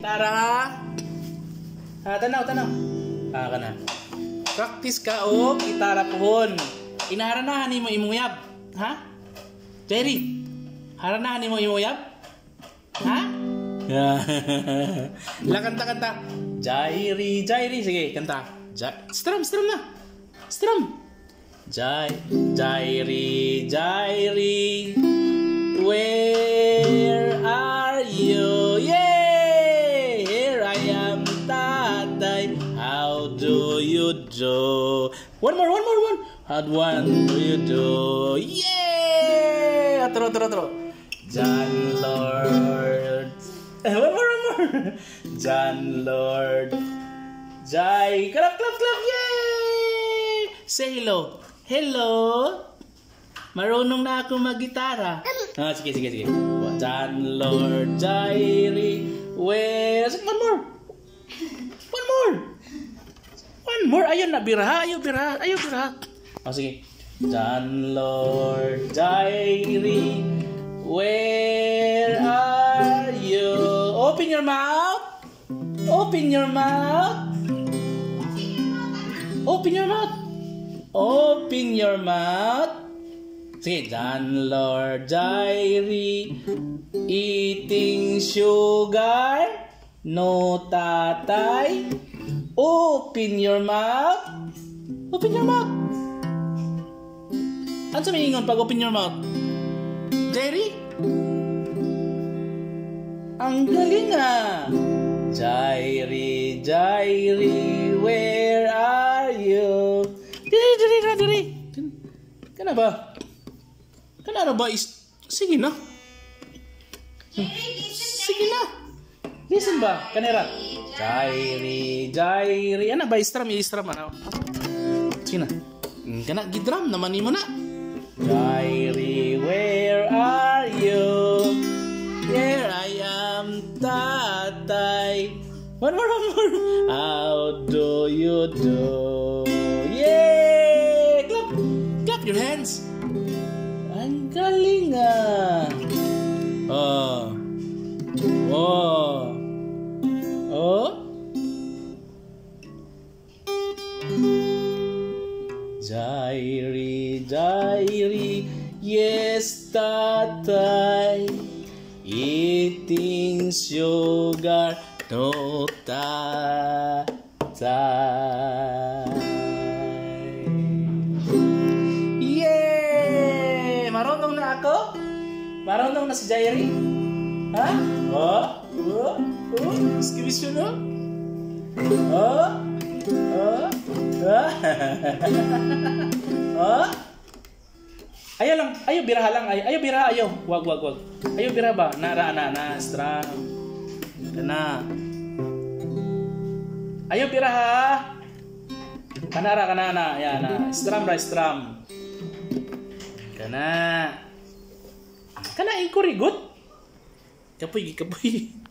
Tara. Tanaw. Kana. Practice ka og gitara pohon. Inaharanahan nimo imuyab. Ha? Jerry. Haranahan nimo imuyab? Ha? La kanta. Jairi. Sige, kanta. Strum na. Strum. Jairi. Where are you? Yeah! Here I am, tatay. How do you do? One more. How do you do? Yeah! Tro. John Lord. One more. John Lord. Jai. Clap. Yay! Say hello. Hello. Marunong na ako mag-gitara. Sige. John Lord. Jairi. Where? One more. Ayun na. Biraha. Sige. John Lord. Jairi. Where are you? Open your mouth. Sige, John Lord Jairi. Eating sugar. No tatay. Open your mouth. Ano sa may ingon pag open your mouth? Jerry? Ang galing ah! Jairi, where are you? Diri. Kana ba? Sige na. Listen ba? Kanera. Jairi. Ano ba? I-strum. Ano? Sige na. Kana, gidrum naman mo na. Jairi, where are you? Here I am, tatay. One more. How do you do? Yay! Clap your hands. Ang galing ah. Oh. Jairi, yes, tatay. Eating sugar, no tatay. Yay! Marunong na ako? Marunong na si Jairi? Ha? Excuse me, no? Ayaw biraha lang. Ayaw. Wag. Ayaw biraha ba? Na, strum. Kana. Ayaw biraha. Kanana. Yan na. Strum. Kana. Kana ikurigot. Kapoy.